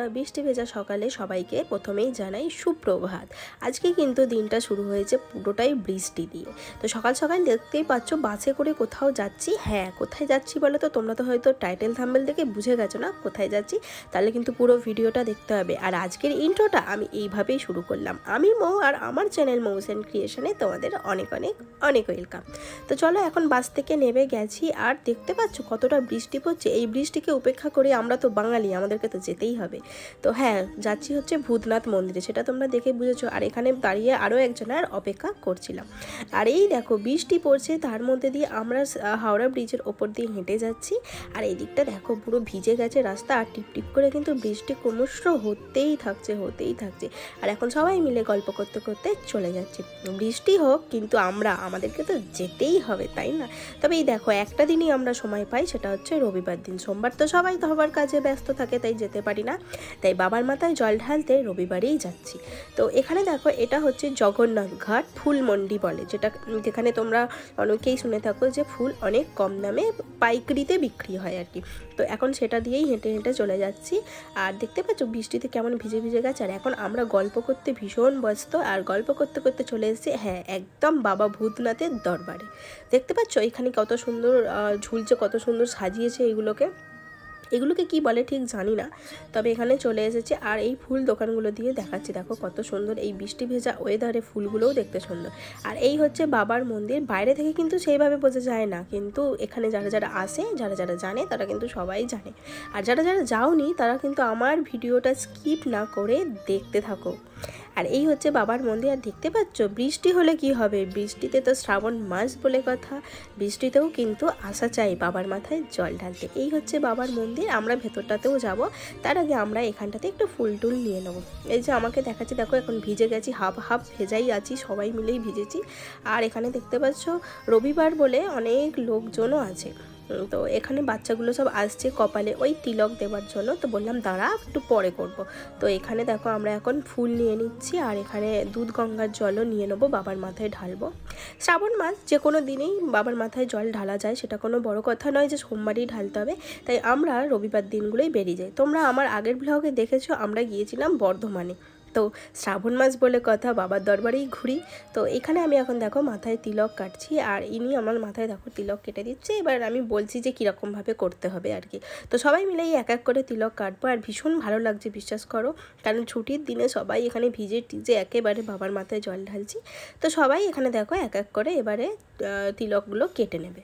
বৃষ্টি ভেজা সকালে সবাইকে প্রথমেই জানাই সুপ্রভাত। আজকে কিন্তু দিনটা শুরু হয়েছে পুরোটাই বৃষ্টি দিয়ে। তো সকাল সকাল দেখতেই পাচ্ছ বাসে করে কোথাও যাচ্ছি। হ্যাঁ, কোথায় যাচ্ছি বলো তো? তোমরা তো হয়তো টাইটেল থাম্বনেল দেখে বুঝে গেছো না কোথায় যাচ্ছি, তাহলে কিন্তু পুরো ভিডিওটা দেখতে হবে। আর আজকের ইন্ট্রোটা আমি এইভাবেই শুরু করলাম। আমি মৌ, আর আমার চ্যানেল মৌস এন্ড ক্রিয়েশনে তোমাদের অনেক অনেক অনেক ওয়েলকাম। তো চলো, এখন বাস থেকে নেমে গেছি, আর দেখতে পাচ্ছ কতটা বৃষ্টি পড়ছে। এই বৃষ্টিকে উপেক্ষা করে আমরা তো বাঙালি, আমাদেরকে তো যেতেই হবে। তো হ্যাঁ, যাচ্ছি হচ্ছে ভূতনাথ মন্দিরে, সেটা তোমরা দেখে বুঝেছো। আর এখানে দাঁড়িয়ে আরও একজনের অপেক্ষা করছিলাম। আর এই দেখো বৃষ্টি পড়ছে, তার মধ্যে দিয়ে আমরা হাওড়া ব্রিজের ওপর দিয়ে হেঁটে যাচ্ছি। আর এই দিকটা দেখো পুরো ভিজে গেছে রাস্তা, আর টিপ টিপ করে কিন্তু বৃষ্টি ক্রমশ হতেই থাকছে। আর এখন সবাই মিলে গল্প করতে করতে চলে যাচ্ছে। বৃষ্টি হোক, কিন্তু আমাদেরকে তো যেতেই হবে, তাই না? তবে এই দেখো একটা দিনই আমরা সময় পাই, সেটা হচ্ছে রবিবার দিন। সোমবার তো সবাই সবার কাজে ব্যস্ত থাকে, তাই যেতে পারি না। তাই বাবার মাথায় জল ঢালতে রবিবারেই যাচ্ছি। তো এখানে দেখো, এটা হচ্ছে জগন্নাথ ঘাট ফুল মন্ডি বলে, যেখানে তোমরা অনেকেই শুনে থাকো যে ফুল অনেক কম দামে পাইকারিতে বিক্রি হয় আর কি। তো এখন সেটা দিয়েই হেঁটে হেঁটে চলে যাচ্ছি। আর দেখতে পাচ্ছ বৃষ্টিতে কেমন ভিজে ভিজে গেছে। আর এখন আমরা গল্প করতে ভীষণ ব্যস্ত, আর গল্প করতে করতে চলে এসেছি হ্যাঁ একদম বাবা ভূতনাথের দরবারে। দেখতে পাচ্ছ এখানে কত সুন্দর ঝুলছে, কত সুন্দর সাজিয়েছে এগুলোকে কি বলে ঠিক জানি না, তবে এখানে চলে এসেছে। আর এই ফুল দোকানগুলো দিয়ে দেখাচ্ছি, দেখো কত সুন্দর এই বৃষ্টি ভেজা ওয়েদারে ফুলগুলোও দেখতে সুন্দর। আর এই হচ্ছে বাবার মন্দির। বাইরে থেকে কিন্তু সেইভাবে বোঝা যায় না, কিন্তু এখানে যারা যারা আসে, যারা যারা জানে, তারা কিন্তু সবাই জানে। আর যারা যারা যাওনি, তারা কিন্তু আমার ভিডিওটা স্কিপ না করে দেখতে থাকো। আর এই হচ্ছে বাবার মন্দির। আর দেখতে পাচ্ছ বৃষ্টি হলে কি হবে, বৃষ্টিতে তো শ্রাবণ মাস বলে কথা, বৃষ্টিতেও কিন্তু আসা চাই বাবার মাথায় জল ঢালতে। এই হচ্ছে বাবার মন্দির। আমরা ভেতরটাতেও যাব, তার আগে আমরা এখানটাতে একটু ফুল টুল নিয়ে নেবো। এই যে আমাকে দেখাচ্ছি, দেখো এখন ভিজে গেছি, হাফ হাফ ভেজাই আছি, সবাই মিলেই ভিজেছি। আর এখানে দেখতে পাচ্ছ রবিবার বলে অনেক লোকজনও আছে। তো এখানে বাচ্চাগুলো সব আসছে কপালে ওই তিলক দেওয়ার জন্য। তো বললাম দাঁড়া, একটু পরে করব। তো এখানে দেখো আমরা এখন ফুল নিয়ে নিচ্ছি, আর এখানে দুধ গঙ্গার জলও নিয়ে নেবো, বাবার মাথায় ঢালবো। শ্রাবণ মাস যে কোনো দিনেই বাবার মাথায় জল ঢালা যায়, সেটা কোনো বড় কথা নয় যে সোমবারই ঢালতে হবে। তাই আমরা রবিবার দিনগুলোই বেরিয়ে যাই। তোমরা আমার আগের ব্লগে দেখেছো আমরা গিয়েছিলাম বর্ধমানে। তো শ্রাবণ মাস বলে কথা, বাবার দরবারেই ঘুরি। তো এখানে আমি এখন দেখো মাথায় তিলক কাটছি, আর ইনি আমার মাথায় দেখো তিলক কেটে দিচ্ছে। এবার আমি বলছি যে কীরকমভাবে করতে হবে আর কি। তো সবাই মিলেই এক এক করে তিলক কাটবো। আর ভীষণ ভালো লাগছে, বিশ্বাস করো, কারণ ছুটির দিনে সবাই এখানে ভিজে টিজে একেবারে বাবার মাথায় জল ঢালছি। তো সবাই এখানে দেখো এক এক করে এবারে তিলকগুলো কেটে নেবে।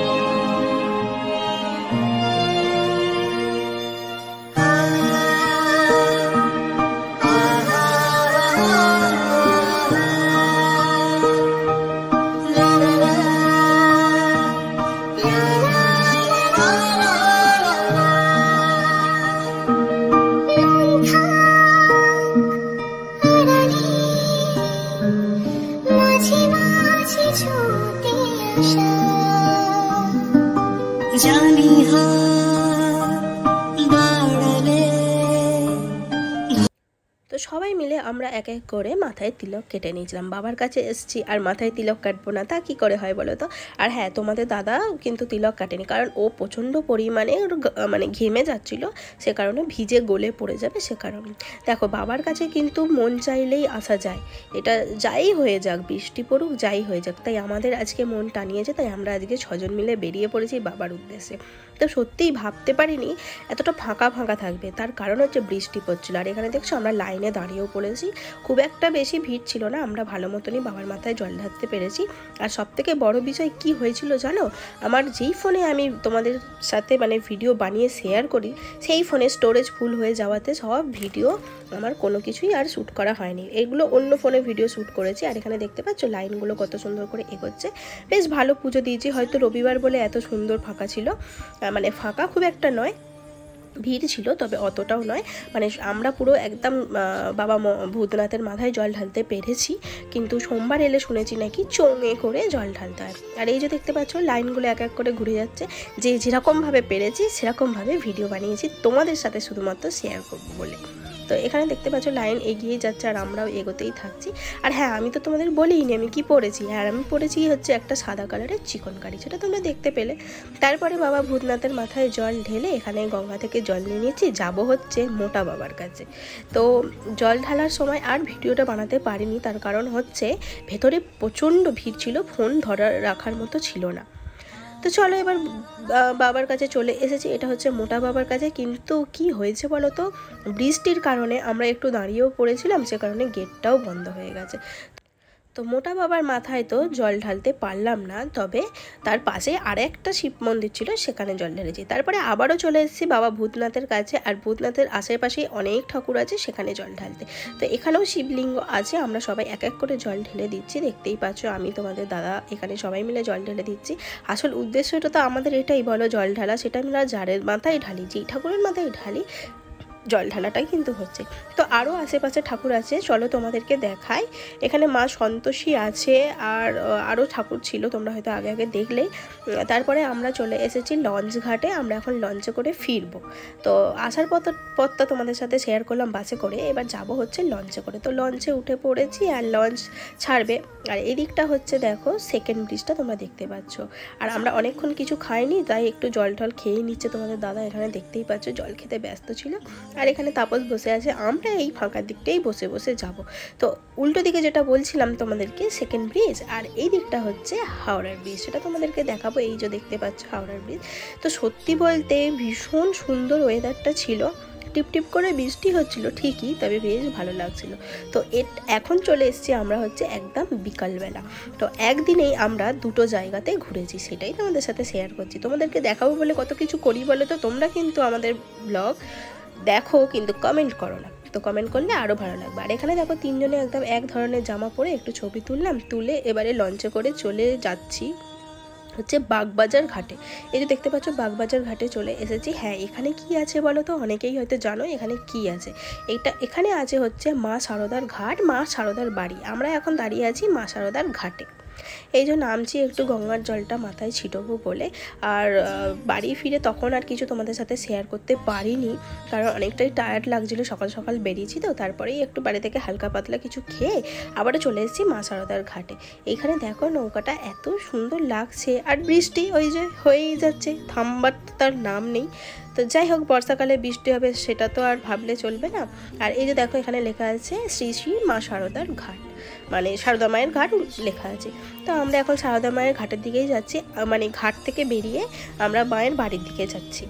তো সবাই মিলে আমরা এক এক করে মাথায় তিলক কেটে নিয়েছিলাম। বাবার কাছে এসেছি আর মাথায় তিলক কাটবো না, তা কী করে হয় বলো তো? আর হ্যাঁ, তোমাদের দাদা কিন্তু তিলক কাটেনি, কারণ ও প্রচণ্ড পরিমাণে মানে ঘেমে যাচ্ছিলো, সে কারণে ভিজে গলে পড়ে যাবে, সে কারণে। দেখো বাবার কাছে কিন্তু মন চাইলেই আসা যায়, এটা যাই হয়ে যাক, বৃষ্টি পড়ুক যাই হয়ে যাক। তাই আমাদের আজকে মন টানিয়েছে, তাই আমরা আজকে 6 জন মিলে বেরিয়ে পড়েছি বাবার উদ্দেশ্যে। তো সত্যিই ভাবতে পারিনি এতটা ফাঁকা ফাঁকা থাকবে, তার কারণ হচ্ছে বৃষ্টি পড়ছিল। আর এখানে দেখছো আমরা লাইনে দাঁড়িয়েও পড়েছি, খুব একটা বেশি ভিড় ছিল না, আমরা ভালো মতনই বাবার মাথায় জল ঢালতে পেরেছি। আর সবথেকে বড় বিষয় কি হয়েছিল জানো? আমার যেই ফোনে আমি তোমাদের সাথে মানে ভিডিও বানিয়ে শেয়ার করি, সেই ফোনে স্টোরেজ ফুল হয়ে যাওয়াতে সব ভিডিও আমার কোনো কিছুই আর শ্যুট করা হয়নি। এগুলো অন্য ফোনে ভিডিও শ্যুট করেছি। আর এখানে দেখতে পাচ্ছ লাইনগুলো কত সুন্দর করে এগোচ্ছে। বেশ ভালো পুজো দিয়েছি, হয়তো রবিবার বলে এত সুন্দর ফাঁকা ছিল, মানে ফাঁকা খুব একটা নয়, ভিড় ছিল, তবে অতটাও নয়। মানে আমরা পুরো একদম বাবা ভূতনাথের মাথায় জল ঢালতে পেরেছি। কিন্তু সোমবার এলে শুনেছি নাকি চোঙে করে জল ঢালতে হয়। আর এই যে দেখতে পাচ্ছ লাইনগুলো এক এক করে ঘুরে যাচ্ছে, যেরকমভাবে পেরেছি সেরকমভাবে ভিডিও বানিয়েছি তোমাদের সাথে শুধুমাত্র শেয়ার করবো বলে। তো এখানে দেখতে পাচ্ছ লাইন এগিয়ে যাচ্ছে আর আমরাও এগোতেই থাকছি। আর হ্যাঁ, আমি তো তোমাদের বলিনি আমি কি পরেছি। আর আমি পরেছি হচ্ছে একটা সাদা কালারের চিকন কারি, সেটা তোমরা দেখতে পেলে। তারপরে বাবা ভূতনাথের মাথায় জল ঢেলে এখানে গঙ্গা থেকে জল নিয়ে নিয়েছি, যাবো হচ্ছে মোটা বাবার কাছে। তো জল ঢালার সময় আর ভিডিওটা বানাতে পারিনি, তার কারণ হচ্ছে ভেতরে প্রচণ্ড ভিড় ছিল, ফোন রাখার মতো ছিল না। তো চলো এবার বাবার কাছে চলে এসেছি, এটা হচ্ছে মোটা বাবার কাছে। কিন্তু কি হয়েছে বলো তো, বৃষ্টির কারণে আমরা একটু দাঁড়িয়েও পড়েছিলাম, সে কারণে গেটটাও বন্ধ হয়ে গেছে। তো মোটা বাবার মাথায় তো জল ঢালতে পারলাম না, তবে তার পাশে আরেকটা শিব মন্দির ছিল, সেখানে জল ঢেলেছি। তারপরে আবারও চলে এসেছি বাবা ভূতনাথের কাছে, আর ভূতনাথের আশেপাশে অনেক ঠাকুর আছে, সেখানে জল ঢালতে। তো এখানেও শিবলিঙ্গ আছে, আমরা সবাই এক এক করে জল ঢেলে দিচ্ছি। দেখতেই পাচ্ছ আমি তোমাদের দাদা এখানে সবাই মিলে জল ঢেলে দিচ্ছি। আসল উদ্দেশ্যটা তো আমাদের এটাই বলো, জল ঢালা। সেটা আমরা যারের মাথায় ঢালি, যেই ঠাকুরের মাথায় ঢালি, জল ঢালাটাই কিন্তু হচ্ছে। তো আরও আশেপাশে ঠাকুর আছে, চলো তোমাদেরকে দেখাই। এখানে মা সন্তোষী আছে, আর আরও ঠাকুর ছিল, তোমরা হয়তো আগে আগে দেখলেই। তারপরে আমরা চলে এসেছি লঞ্চ ঘাটে, আমরা এখন লঞ্চে করে ফিরবো। তো আসার পথটা তোমাদের সাথে শেয়ার করলাম বাসে করে, এবার যাব হচ্ছে লঞ্চে করে। তো লঞ্চে উঠে পড়েছি আর লঞ্চ ছাড়বে। আর এই দিকটা হচ্ছে দেখো সেকেন্ড ব্রিজটা তোমরা দেখতে পাচ্ছ। আর আমরা অনেকক্ষণ কিছু খাইনি, তাই একটু জল টল খেয়ে নিচ্ছে তোমাদের দাদা, এখানে দেখতেই পাচ্ছ জল খেতে ব্যস্ত ছিল। আর এখানে তাপস বসে আছে, আমরা এই ফাঁকার দিকটাই বসে বসে যাব। তো উল্টো দিকে যেটা বলছিলাম তোমাদেরকে সেকেন্ড ব্রিজ, আর এই দিকটা হচ্ছে হাওড়ার ব্রিজ, সেটা তোমাদেরকে দেখাবো। এই যে দেখতে পাচ্ছ হাওড়ার ব্রিজ। তো সত্যি বলতে ভীষণ সুন্দর ওয়েদারটা ছিল, টিপটিপ করে বৃষ্টি হচ্ছিল ঠিকই, তবে বেশ ভালো লাগছিল। তো এখন চলে এসেছি আমরা হচ্ছে একদম বিকালবেলা। তো একদিনেই আমরা দুটো জায়গাতে ঘুরেছি, সেটাই তোমাদের সাথে শেয়ার করছি। তোমাদেরকে দেখাবো বলে কত কিছু করি বলে, তো তোমরা কিন্তু আমাদের ব্লগ দেখো কিন্তু কমেন্ট করো না, তো কমেন্ট করলে আরও ভালো লাগবে। আর এখানে দেখো তিনজনে একদম এক ধরনের জামা পরে একটু ছবি তুলে এবারে লঞ্চে করে চলে যাচ্ছি হচ্ছে বাগবাজার ঘাটে। এই যে দেখতে পাচ্ছ বাগবাজার ঘাটে চলে এসেছি। হ্যাঁ, এখানে কি আছে বলো তো, অনেকেই হয়তো জানো এখানে কি আছে। এখানে আছে হচ্ছে মা শারদার ঘাট, মা শারদার বাড়ি। আমরা এখন দাঁড়িয়ে আছি মা শারদার ঘাটে। এই যে নামছি একটু গঙ্গার জলটা মাথায় ছিটবো বলে। আর বাড়ি ফিরে তখন আর কিছু তোমাদের সাথে শেয়ার করতে পারিনি, কারণ অনেকটাই টায়ার্ড লাগছিলো, সকাল সকাল বেরিয়েছি। তো তারপরেই একটু বাড়ি থেকে হালকা পাতলা কিছু খেয়ে আবারও চলে এসেছি মা শারদার ঘাটে। এইখানে দেখো নৌকাটা এত সুন্দর লাগছে, আর বৃষ্টি ওই যে হয়েই যাচ্ছে, থামবার তো তার নাম নেই। তো যাই হোক, বর্ষাকালে বৃষ্টি হবে সেটা তো আর ভাবলে চলবে না। আর এই যে দেখো এখানে লেখা আছে শ্রী শ্রী মা শারদার ঘাট, মানে শারদা মায়ের ঘাট লেখা আছে। তো আমরা এখন শারদা মায়ের ঘাটের দিকেই যাচ্ছি, মানে ঘাট থেকে বেরিয়ে আমরা মায়ের বাড়ির দিকে যাচ্ছি।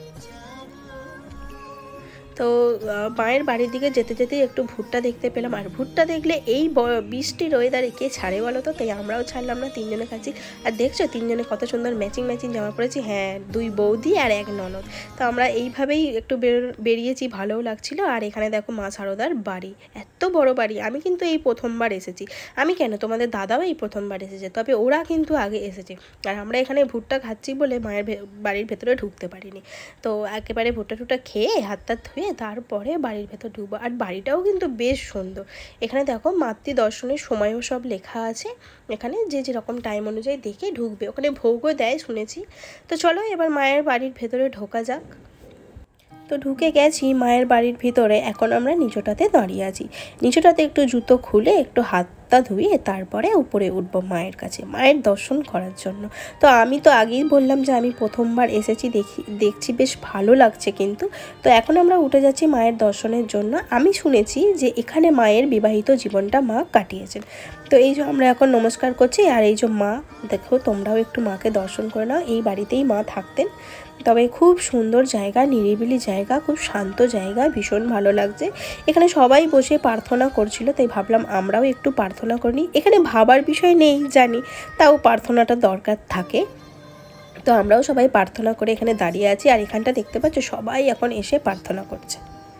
তো মায়ের বাড়ির দিকে যেতে যেতেই একটু ভুট্টা দেখতে পেলাম, আর ভুট্টা দেখলে এই বৃষ্টির ওয়েদারে কে ছাড়ে বলো তো, তাই আমরাও ছাড়লাম না, তিনজনে খাচ্ছি। আর দেখছো তিনজনে কত সুন্দর ম্যাচিং ম্যাচিং জামা পরেছি। হ্যাঁ, দুই বৌদি আর এক ননদ। তো আমরা এইভাবেই একটু বেরিয়েছি, ভালোও লাগছিলো। আর এখানে দেখো মা শারদার বাড়ি, এত বড় বাড়ি। আমি কিন্তু এই প্রথমবার এসেছি, আমি কেন, তোমাদের দাদাও এই প্রথমবার এসেছে, তবে ওরা কিন্তু আগে এসেছে। আর আমরা এখানে ভুট্টা খাচ্ছি বলে মায়ের বাড়ির ভেতরে ঢুকতে পারিনি। তো একেবারে ভুট্টা খেয়ে হাত টাত ধুয়ে তারপরে বাড়ির ভেতর ঢুকবো। আর বাড়িটাও কিন্তু বেশ সুন্দর। এখানে দেখো মাতৃ দর্শনের সময়ও সব লেখা আছে, এখানে যে যেরকম টাইম অনুযায়ী দেখে ঢুকবে, ওখানে ভোগও দেয় শুনেছি। তো চলো এবার মায়ের বাড়ির ভেতরে ঢোকা যাক। তো ঢুকে গেছি মায়ের বাড়ির ভিতরে, এখন আমরা নিচটাতে দাঁড়িয়ে আছি। নিচটাতে একটু জুতো খুলে একটু হাতটা ধুয়ে তারপরে উপরে উঠবো মায়ের কাছে, মায়ের দর্শন করার জন্য। তো আমি তো আগেই বললাম যে আমি প্রথমবার এসেছি, দেখছি বেশ ভালো লাগছে কিন্তু। তো এখন আমরা উঠে যাচ্ছি মায়ের দর্শনের জন্য। আমি শুনেছি যে এখানে মায়ের বিবাহিত জীবনটা মা কাটিয়েছেন। তো এই যে আমরা এখন নমস্কার করছি, আর এই যে মা, দেখো তোমরাও একটু মাকে দর্শন করে নাও। এই বাড়িতেই মা থাকতেন। তবে খুব সুন্দর জায়গা, নিরিবিলি জায়গা, খুব শান্ত জায়গা, ভীষণ ভালো লাগছে। এখানে সবাই বসে প্রার্থনা করছিল, তাই ভাবলাম আমরাও একটু প্রার্থনা করি। এখানে ভাবার বিষয় নেই জানি, তাও প্রার্থনাটা দরকার থাকে। তো আমরাও সবাই প্রার্থনা করে এখানে দাঁড়িয়ে আছি। আর এখানটা দেখতে পাচ্ছ সবাই এখন এসে প্রার্থনা করছে।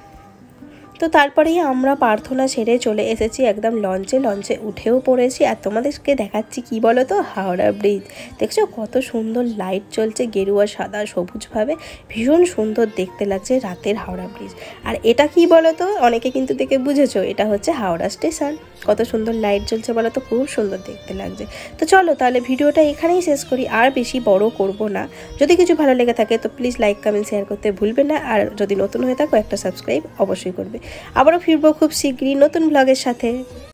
তো তারপরেই আমরা প্রার্থনা সেরে চলে এসেছি একদম লঞ্চে উঠেও পড়েছি। আর তোমাদেরকে দেখাচ্ছি কি বলো তো, হাওড়া ব্রিজ দেখছো কত সুন্দর লাইট জ্বলছে, গেরুয়া সাদা সবুজভাবে, ভীষণ সুন্দর দেখতে লাগছে রাতের হাওড়া ব্রিজ। আর এটা কি বলো তো, অনেকে কিন্তু দেখে বুঝেছো, এটা হচ্ছে হাওড়া স্টেশন। কত সুন্দর লাইট জ্বলছে বলো তো, খুব সুন্দর দেখতে লাগছে। তো চলো তাহলে ভিডিওটা এখানেই শেষ করি, আর বেশি বড় করব না। যদি কিছু ভালো লেগে থাকে তো প্লিজ লাইক কমেন্ট শেয়ার করতে ভুলবে না, আর যদি নতুন হয়ে থাকো একটা সাবস্ক্রাইব অবশ্যই করবে। আবারও ফিরবো খুব শীঘ্রই নতুন ব্লগের সাথে।